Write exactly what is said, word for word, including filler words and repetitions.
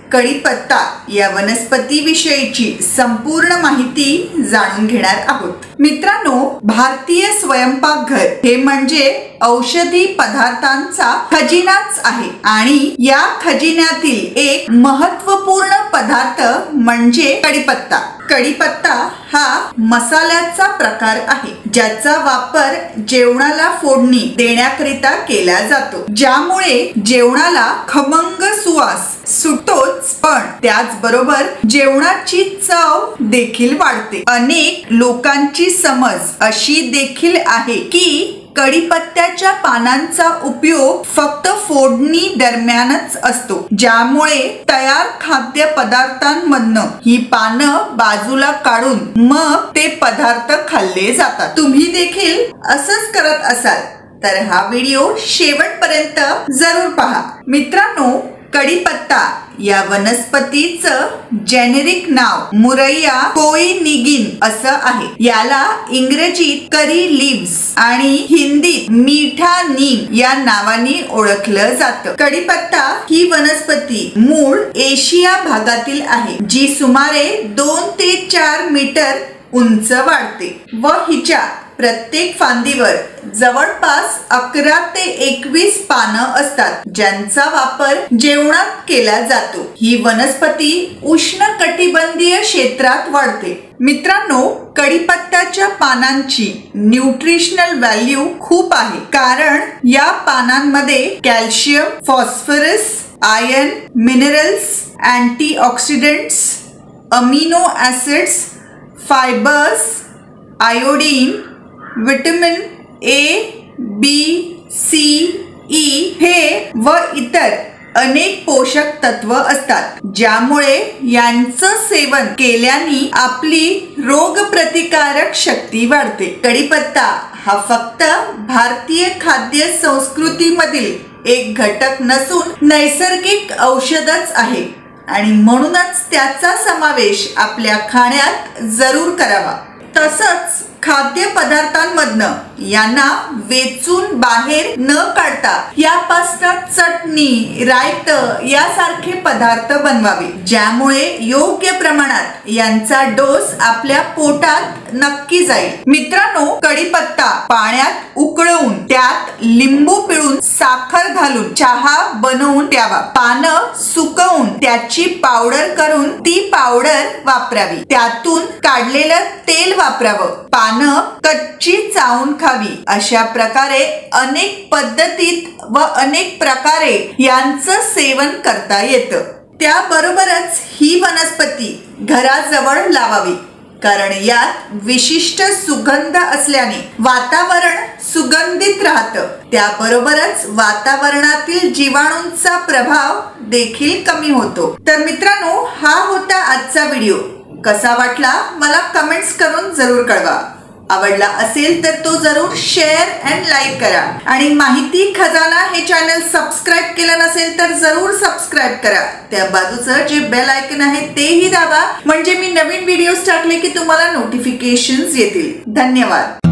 कढीपत्ता या वनस्पती विषयीची संपूर्ण माहिती जाणून घेणार आहोत। मित्रांनो, भारतीय स्वयंपाकघर हे म्हणजे औषधी पदार्थांचा खजिनाच आहे आणि या खजिन्यातील एक महत्त्वपूर्ण पदार्थ म्हणजे कढीपत्ता। कढीपत्ता हा मसाल्याचा प्रकार आहे ज्याचा वापर जेवणाला फोडणी देण्याकरिता केला जातो, ज्यामुळे जेवणाला खमंग सुवास सुटतोच, पण त्याचबरोबर जेवणाची चव देखील वाढते। अनेक लोकांची समज अशी देखील आहे की कढीपत्त्याच्या पानांचा उपयोग फक्त फोडणी दरम्यानच असतो, ज्यामुळे तयार खाद्य पदार्थांमधनं ही पानं बाजूला काढून मग ते पदार्थ खाल्ले जातात। तुम्ही देखील असंच करत असाल तर हा व्हिडिओ शेवटपर्यंत जरूर पहा। मित्रांनो, कढीपत्ता या वनस्पतीचं जेनेरिक नाव मुरैया कोइनिगिन असं आहे। याला इंग्रजीत करी लीव्स आणि हिंदीत मीठा नीम या नावाने ओळखलं जातं। कढीपत्ता ही वनस्पती मूळ एशिया भागातील आहे, जी सुमारे दोन ते चार मीटर उंच वाढते व हिच्या प्रत्येक फांदीवर जवळपास अकरा ते एकवीस पानं असतात, ज्यांचा वापर जेवणात केला जातो। ही वनस्पती उष्णकटिबंधीय क्षेत्रात वाढते। मित्रांनो, कढीपत्त्याच्या पानांची न्यूट्रिशनल व्हॅल्यू खूप आहे, कारण या पानांमध्ये calcium, phosphorus, iron, minerals, antioxidants, amino acids, fibres, iodine, vitamin A, B, C, E हे व इतर अनेक पोषक तत्व असतात, ज्यामुळे यांचं सेवन केल्याने आपली रोगप्रतिकारक शक्ती वाढते। कढीपत्ता हा फक्त भारतीय खाद्य संस्कृतीमधील एक घटक नसून नैसर्गिक औषधच आहे आणि म्हणूनच त्याचा समावेश आपल्या खाण्यात जरूर करावा। तसंच खाद्य पदार्थांमधनं यांना वेचून बाहेर न काढता यापासून चटणी, रायतं यासारखे पदार्थ बनवावे, ज्यामुळे योग्य प्रमाणात यांचा डोस आपल्या पोटात नक्की जाईल। मित्रांनो, कढीपत्ता पाण्यात उकळवून त्यात लिंबू पिळून साखर घालून चहा बनवून प्यावा। पानं सुकवून त्याची पावडर करून ती पावडर वापरावी। त्यातून काढलेलं तेल वापरावं। पानं कच्ची चावून खावी। अशा प्रकारे अनेक पद्धतीत व अनेक प्रकारे यांचं सेवन करता येतं। त्याबरोबरच ही वनस्पती घराजवळ लावावी, कारण यात विशिष्ट सुगंध असल्याने वातावरण सुगंधित राहतं। त्याबरोबरच वातावरणातील जीवाणूंचा प्रभाव देखील कमी होतो। तर मित्रांनो, हा होता आजचा व्हिडिओ। कसा वाटला मला कमेंट्स करून जरूर कळवा। आवडला असेल तर तो जरूर शेअर अँड लाईक करा आणि माहिती खजाना हे चॅनल सबस्क्राईब केलं नसेल तर जरूर सबस्क्राईब करा। त्या बाजूचं जे बेल आयकन आहे तेही दाबा, म्हणजे मी नवीन व्हिडिओज टाकले की तुम्हाला नोटिफिकेशन्स येतील। धन्यवाद।